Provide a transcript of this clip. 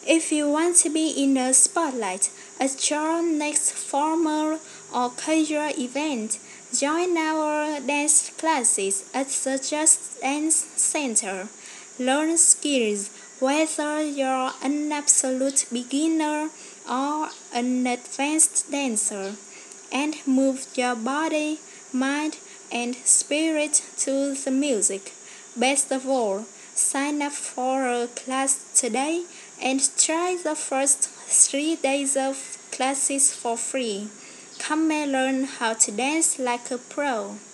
If you want to be in the spotlight at your next formal or casual event, join our dance classes at the Just Dance Center. Learn skills whether you're an absolute beginner or an advanced dancer, and move your body, mind, and spirit to the music. Best of all, sign up for a class today and try the first 3 days of classes for free. Come and learn how to dance like a pro.